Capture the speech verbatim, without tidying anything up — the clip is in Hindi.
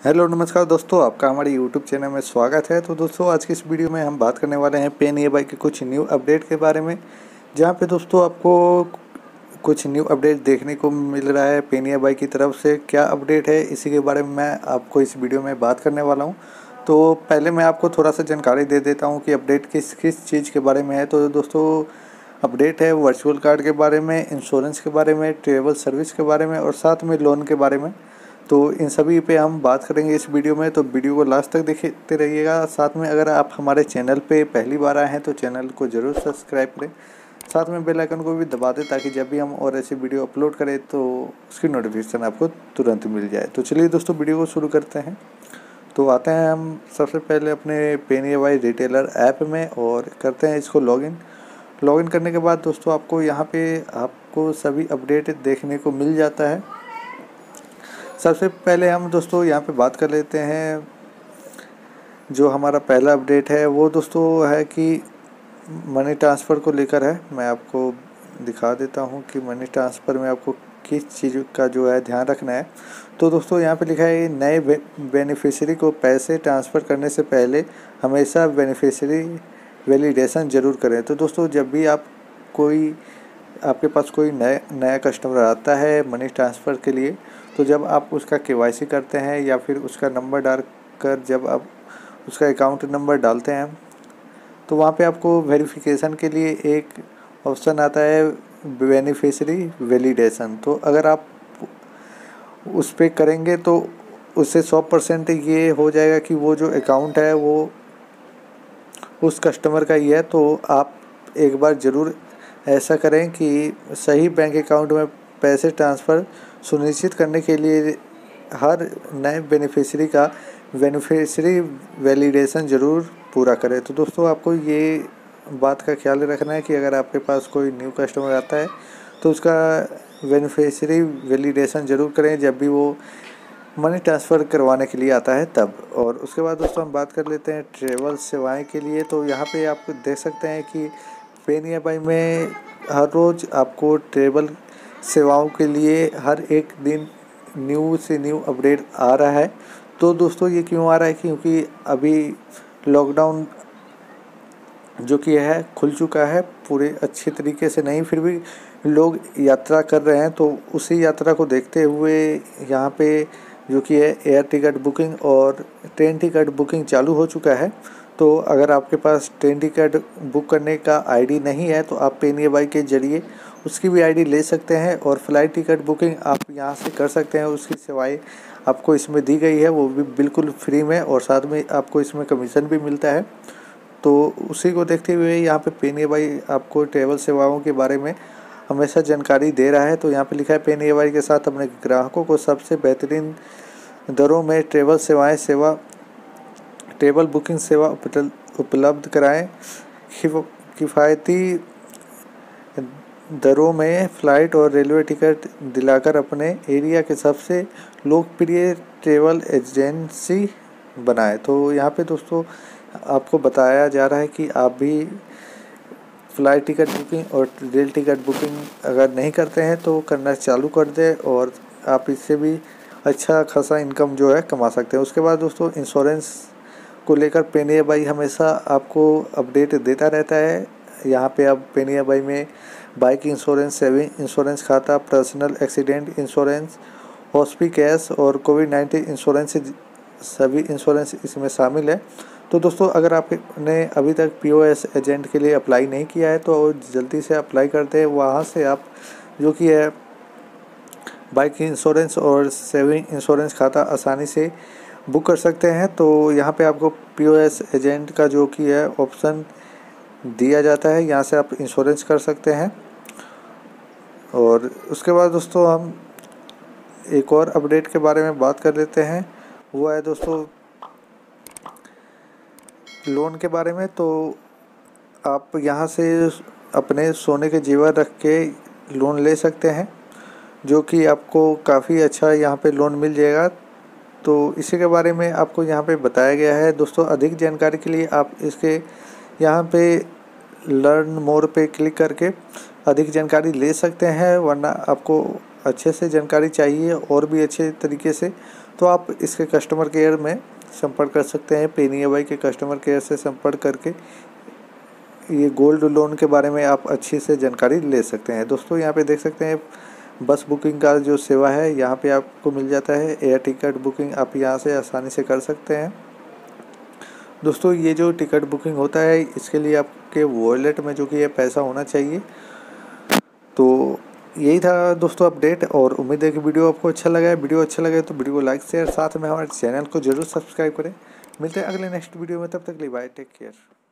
हेलो नमस्कार दोस्तों, आपका हमारे यूट्यूब चैनल में स्वागत है। तो दोस्तों आज की इस वीडियो में हम बात करने वाले हैं पेन ई एम आई के कुछ न्यू अपडेट के बारे में, जहां पे दोस्तों आपको कुछ न्यू अपडेट देखने को मिल रहा है। पेन ई एम आई की तरफ से क्या अपडेट है इसी के बारे में मैं आपको इस वीडियो में बात करने वाला हूं। तो पहले मैं आपको थोड़ा सा जानकारी दे देता हूँ कि अपडेट किस किस चीज़ के बारे में है। तो दोस्तों अपडेट है वर्चुअल कार्ड के बारे में, इंश्योरेंस के बारे में, ट्रेवल सर्विस के बारे में और साथ में लोन के बारे में। तो इन सभी पे हम बात करेंगे इस वीडियो में, तो वीडियो को लास्ट तक देखते रहिएगा। साथ में अगर आप हमारे चैनल पे पहली बार आए हैं तो चैनल को ज़रूर सब्सक्राइब करें, साथ में बेल आइकन को भी दबा दें ताकि जब भी हम और ऐसी वीडियो अपलोड करें तो उसकी नोटिफिकेशन आपको तुरंत मिल जाए। तो चलिए दोस्तों वीडियो को शुरू करते हैं। तो आते हैं हम सबसे पहले अपने पेन E M I retailer app में और करते हैं इसको लॉगिन। लॉगिन करने के बाद दोस्तों आपको यहाँ पे आपको सभी अपडेट देखने को मिल जाता है। सबसे पहले हम दोस्तों यहाँ पे बात कर लेते हैं, जो हमारा पहला अपडेट है वो दोस्तों है कि मनी ट्रांसफ़र को लेकर है। मैं आपको दिखा देता हूँ कि मनी ट्रांसफ़र में आपको किस चीज़ का जो है ध्यान रखना है। तो दोस्तों यहाँ पे लिखा है नए बेनिफिशियरी को पैसे ट्रांसफ़र करने से पहले हमेशा बेनिफिशियरी वैलिडेशन ज़रूर करें। तो दोस्तों जब भी आप कोई आपके पास कोई नया नया कस्टमर आता है मनी ट्रांसफ़र के लिए, तो जब आप उसका के वाई सी करते हैं या फिर उसका नंबर डाल कर जब आप उसका अकाउंट नंबर डालते हैं तो वहाँ पे आपको वेरिफिकेशन के लिए एक ऑप्शन आता है बेनिफिशियरी वैलिडेशन। तो अगर आप उस पर करेंगे तो उससे सौ परसेंट ये हो जाएगा कि वो जो अकाउंट है वो उस कस्टमर का ही है। तो आप एक बार ज़रूर ऐसा करें कि सही बैंक अकाउंट में पैसे ट्रांसफ़र सुनिश्चित करने के लिए हर नए बेनिफिशियरी का बेनिफिशियरी वैलिडेशन ज़रूर पूरा करें। तो दोस्तों आपको ये बात का ख्याल रखना है कि अगर आपके पास कोई न्यू कस्टमर आता है तो उसका बेनिफिशियरी वैलिडेशन ज़रूर करें जब भी वो मनी ट्रांसफ़र करवाने के लिए आता है तब। और उसके बाद दोस्तों हम बात कर लेते हैं ट्रेवल सेवाएं के लिए। तो यहाँ पे आप देख सकते हैं कि पेन ई एम आई में हर रोज़ आपको ट्रेवल सेवाओं के लिए हर एक दिन न्यू से न्यू अपडेट आ रहा है। तो दोस्तों ये क्यों आ रहा है, क्योंकि अभी लॉकडाउन जो कि है खुल चुका है, पूरे अच्छे तरीके से नहीं फिर भी लोग यात्रा कर रहे हैं। तो उसी यात्रा को देखते हुए यहाँ पे जो कि है एयर टिकट बुकिंग और ट्रेन टिकट बुकिंग चालू हो चुका है। तो अगर आपके पास ट्रेन टिकट बुक करने का आईडी नहीं है तो आप पेन ई एम आई के ज़रिए उसकी भी आईडी ले सकते हैं और फ़्लाइट टिकट बुकिंग आप यहाँ से कर सकते हैं। उसकी सेवाएं आपको इसमें दी गई है, वो भी बिल्कुल फ्री में, और साथ में आपको इसमें कमीशन भी मिलता है। तो उसी को देखते हुए यहाँ पे पेन ई एम आई आपको ट्रेवल सेवाओं के बारे में हमेशा जानकारी दे रहा है। तो यहाँ पे लिखा है पेन ई एम आई के साथ अपने ग्राहकों को सबसे बेहतरीन दरों में ट्रेवल सेवाएँ सेवा ट्रेवल बुकिंग सेवा उपलब्ध कराएं। किफ़ायती दरों में फ़्लाइट और रेलवे टिकट दिलाकर अपने एरिया के सबसे लोकप्रिय ट्रेवल एजेंसी बनाएं। तो यहाँ पे दोस्तों आपको बताया जा रहा है कि आप भी फ़्लाइट टिकट बुकिंग और रेल टिकट बुकिंग अगर नहीं करते हैं तो करना चालू कर दें और आप इससे भी अच्छा खासा इनकम जो है कमा सकते हैं। उसके बाद दोस्तों इंश्योरेंस को लेकर पेन ई एम आई हमेशा आपको अपडेट देता रहता है। यहाँ पे आप पेन ई एम आई में बाइक इंश्योरेंस, सेविंग इंश्योरेंस खाता, personal accident insurance, hospi cash और कोविड नाइन्टीन इंश्योरेंस, सभी इंश्योरेंस इसमें शामिल है। तो दोस्तों अगर आपने अभी तक पी ओ एस एजेंट के लिए अप्लाई नहीं किया है तो जल्दी से अप्लाई करते हैं। वहाँ से आप जो कि है बाइक इंश्योरेंस और सेविंग इंश्योरेंस खाता आसानी से बुक कर सकते हैं। तो यहाँ पे आपको पी ओ एस एजेंट का जो कि है ऑप्शन दिया जाता है, यहाँ से आप इंश्योरेंस कर सकते हैं। और उसके बाद दोस्तों हम एक और अपडेट के बारे में बात कर लेते हैं, वो है दोस्तों लोन के बारे में। तो आप यहाँ से अपने सोने के जेवर रख के लोन ले सकते हैं, जो कि आपको काफ़ी अच्छा यहाँ पे लोन मिल जाएगा। तो इसी के बारे में आपको यहाँ पे बताया गया है। दोस्तों अधिक जानकारी के लिए आप इसके यहाँ पे लर्न मोर पे क्लिक करके अधिक जानकारी ले सकते हैं, वरना आपको अच्छे से जानकारी चाहिए और भी अच्छे तरीके से, तो आप इसके कस्टमर केयर में संपर्क कर सकते हैं। पे नियर बाई के कस्टमर केयर से संपर्क करके ये गोल्ड लोन के बारे में आप अच्छी से जानकारी ले सकते हैं। दोस्तों यहाँ पे देख सकते हैं बस बुकिंग का जो सेवा है यहाँ पे आपको मिल जाता है। एयर टिकट बुकिंग आप यहाँ से आसानी से कर सकते हैं। दोस्तों ये जो टिकट बुकिंग होता है इसके लिए आपके वॉलेट में जो कि ये पैसा होना चाहिए। तो यही था दोस्तों अपडेट, और उम्मीद है कि वीडियो आपको अच्छा लगा है। वीडियो अच्छा लगा है तो वीडियो को लाइक शेयर, साथ में हमारे चैनल को जरूर सब्सक्राइब करें। मिलते हैं अगले नेक्स्ट वीडियो में, तब तक के लिए बाय, टेक केयर।